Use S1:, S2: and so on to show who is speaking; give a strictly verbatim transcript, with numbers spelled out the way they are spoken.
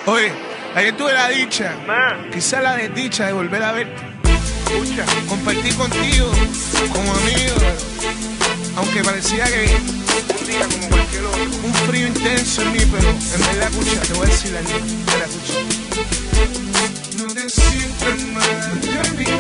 S1: Oye, ayer tuve la dicha,
S2: Man.
S1: quizá la desdicha de volver a verte.
S2: Escucha.
S1: Compartir contigo como amigo, aunque parecía que
S2: Un día como cualquier otro.
S1: un frío intenso en mí, pero en verdad, escucha, te voy a decir algo. Espera, escucha. No te sientas mal, baby.